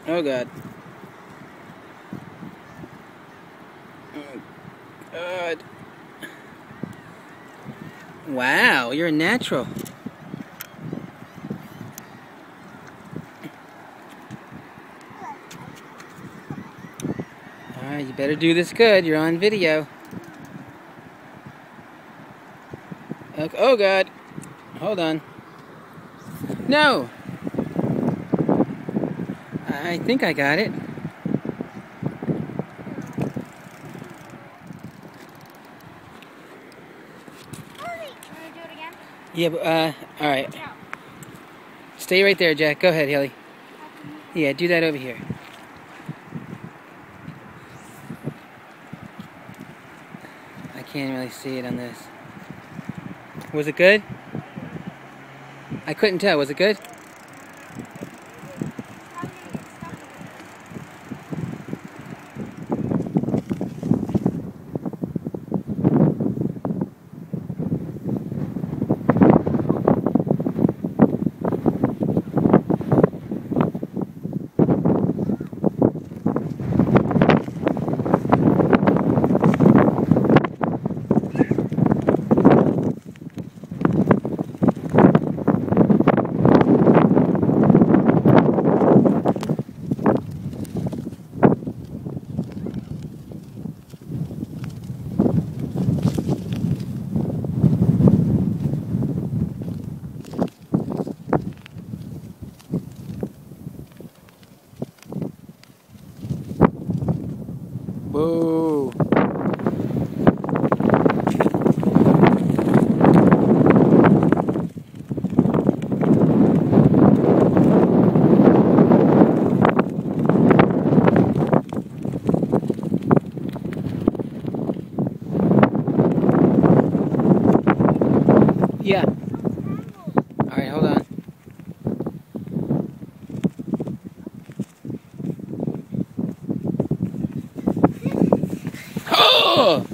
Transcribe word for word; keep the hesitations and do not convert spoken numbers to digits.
Oh God. Oh God. Wow, you're a natural. Alright, you better do this good. You're on video. Okay. Oh God. Hold on. No! I think I got it. Yeah, but, uh, alright. Stay right there, Jack. Go ahead, Haley. Yeah, do that over here. I can't really see it on this. Was it good? I couldn't tell. Was it good? Whoa. Yeah. All right, hold on. Oh!